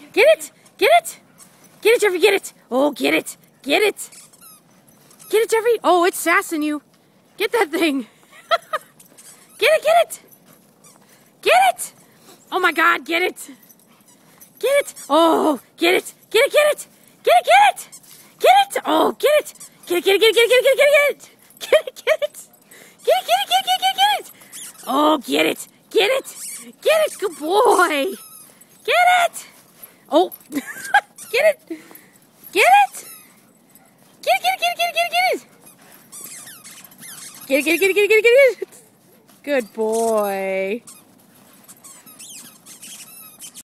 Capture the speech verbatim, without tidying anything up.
Get it! Get it! Get it, Jeffrey, get it! Oh, get it! Get it! Get it, Jeffrey! Oh, it's sassing you. Get that thing! Get it, get it! Get it! Oh my God, get it! Get it! Oh, get it! Get it, get it! Get it, get it! Get it! Oh, get it! Get it, get it, get it, get it, get it, get it! Get it, get it! Get it, get it, get it, get it, get it! Oh, get it! Get it! Get it! Good boy! Get it! Oh! Get it! Get it! Get it, get it, get it, get it, get it, get it! Get it, get it, get it, get it, get it, get it! Good boy.